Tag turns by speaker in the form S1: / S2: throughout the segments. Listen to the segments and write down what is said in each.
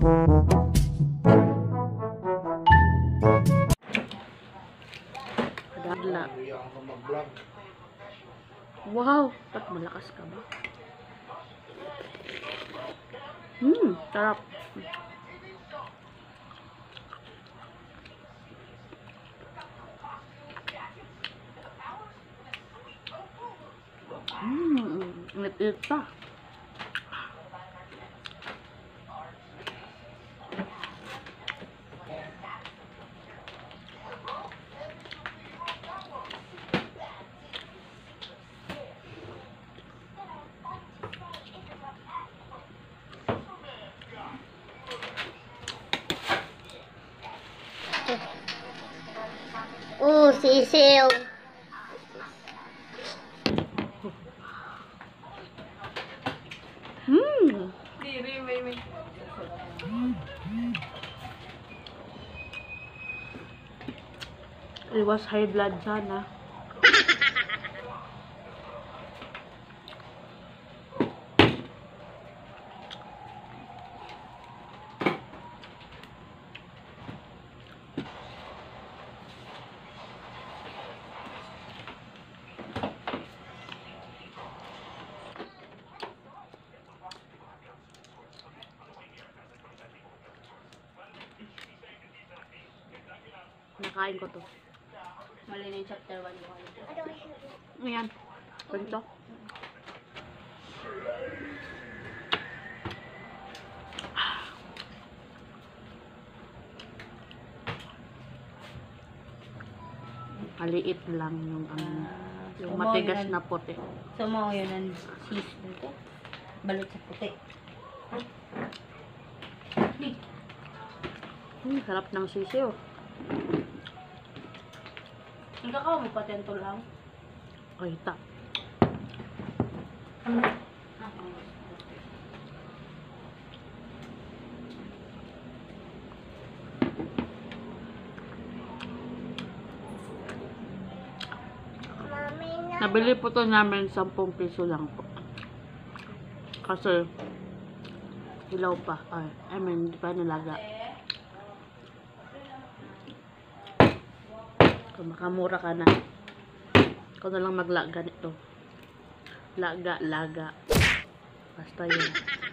S1: Kadagla. Wow, ba't malakas ka ba? Sarap. Init-init pa.
S2: Sisiw.
S1: Iwas high blood sana. Nakain ko to.
S2: Mali na yung chapter 1 ko.
S1: Ayan. Ganito. Maliit lang yung yung matigas na puti.
S2: So, mo yun ang sis dito. Balot sa puti.
S1: Sarap ng sisiw.
S2: Ang kakao mo patento lang.
S1: Kita. Nabili po to namin 10 piso lang po. Kasi hilaw pa. I mean, hindi pa nilaga. Kung makamura ka na, ikaw na lang maglaga nito. Laga. Basta yun.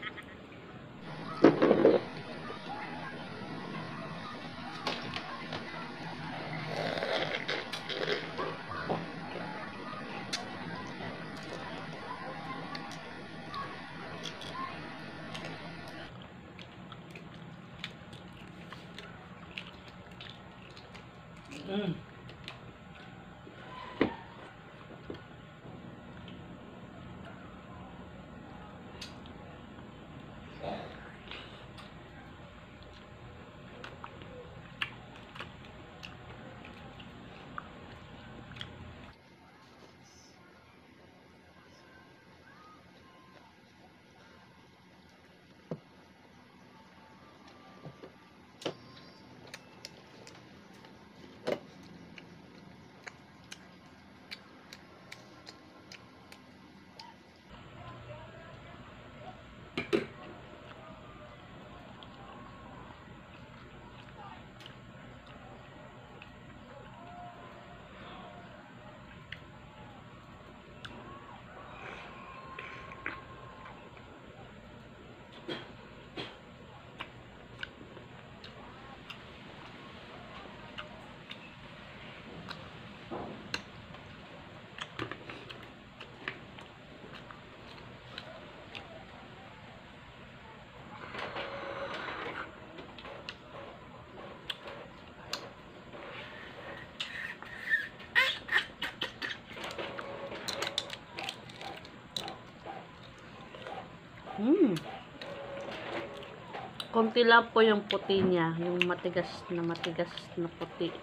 S1: Konti lang po yung puti niya, yung matigas na puti.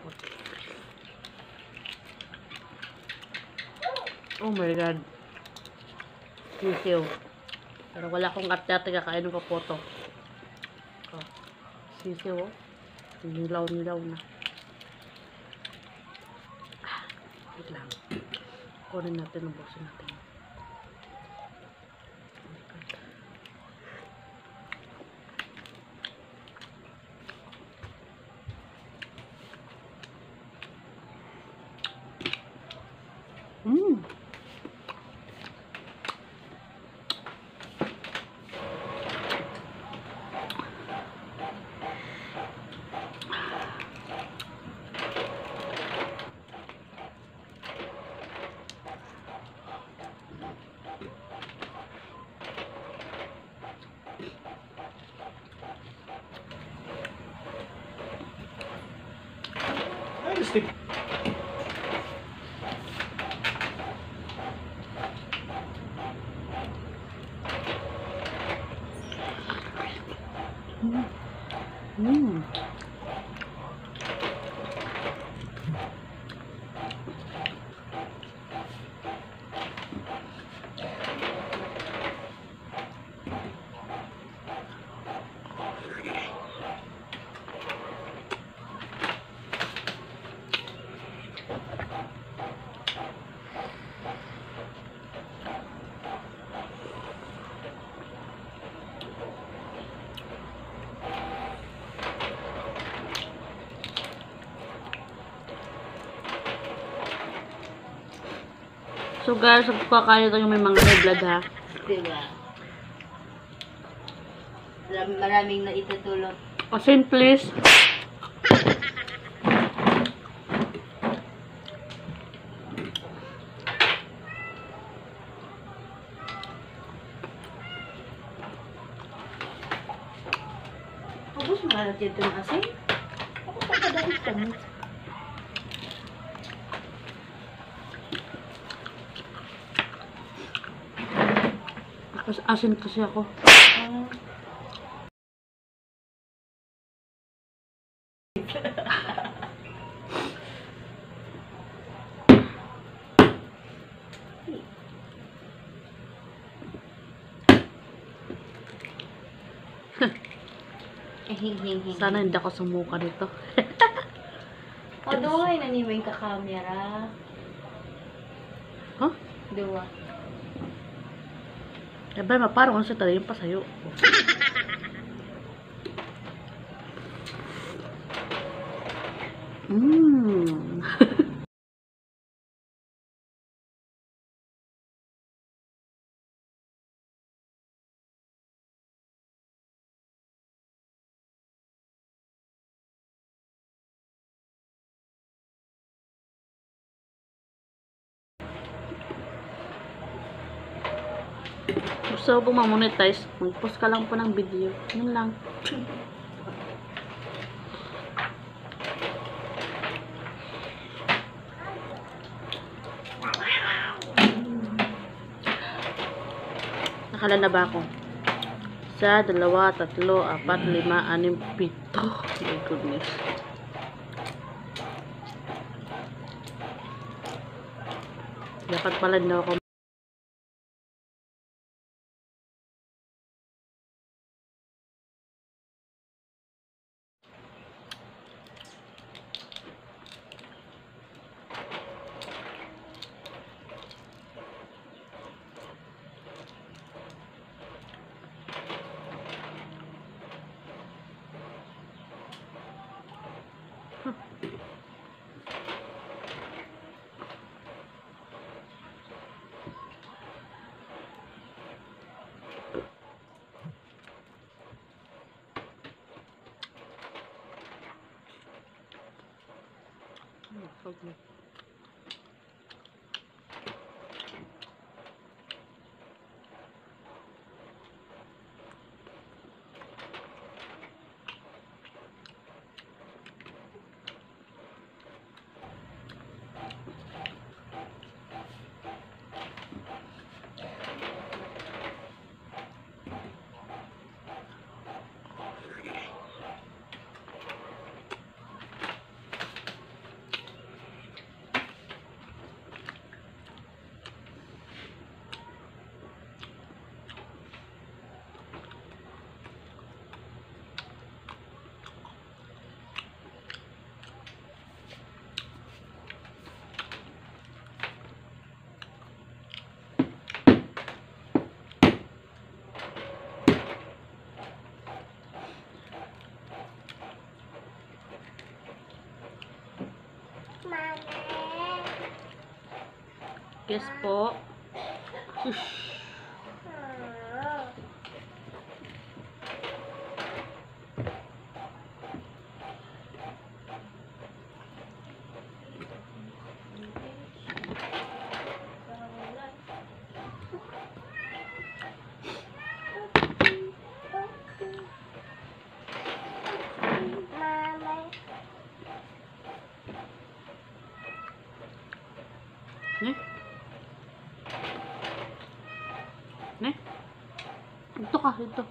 S1: Oh my god. Sisiw. Pero wala akong arte-arte kakainin ko po to. Oh, sisiw oh. Nilaw na. Wait lang. Kunin natin, ubusin natin. Mm. So guys, kakain tayo may mga high blood ha.
S2: Diba? Maraming na itutulong.
S1: Asin please.
S2: Ubus mga natin ito ng asin. Ako pa kadahit kami.
S1: Asin kasi ako. Sana hindi ako sumuka nito.
S2: O, duway na ni may kakamera.
S1: Huh?
S2: Duwa.
S1: Eh ba, maparang kung sa tayo yung pasayo. Mmm. Gusto ko ma-monetize, mag-post ka lang po ng video. Yun lang. Nakala na ba ako? 1, 2, 3, 4, 5, 6, 7. My goodness. Dapat pala na ako. Okay. Yes po. Ne? Ne? Ito ka, ito.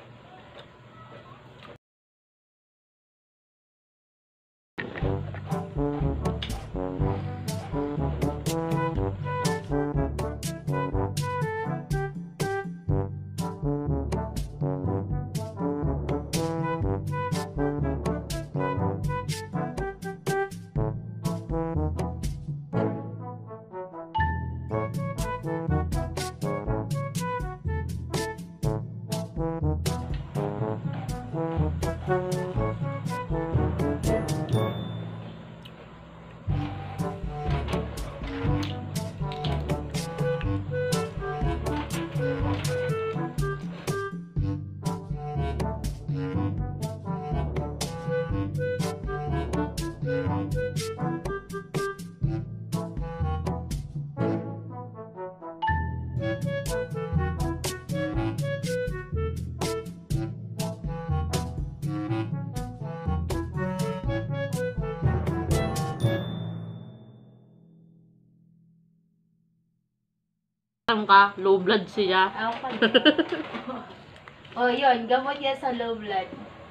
S1: Alam ka, low blood siya.
S2: Ako pa. Oh, yun. Gamot yan sa low blood.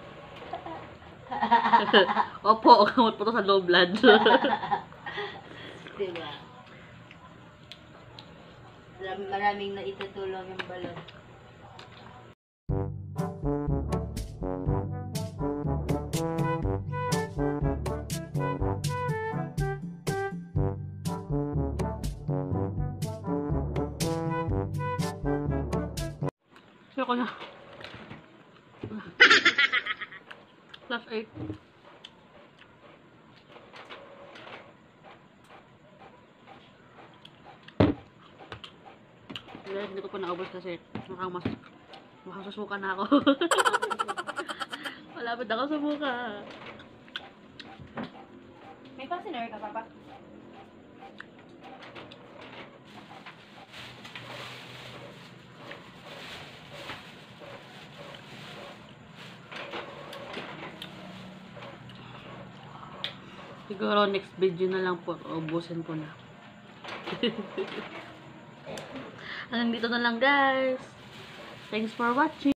S1: Opo, gamot po to sa low blood.
S2: Diba? Maraming na itutulong yung balon.
S1: Ayoko na. Plus 8. Hindi ko pa naubos kasi makasusuka na ako. Malapit ako sa buka.
S2: May fastener ka, Papa?
S1: Siguro next video na lang po, ubusin ko na. Hanggang dito na lang guys. Thanks for watching.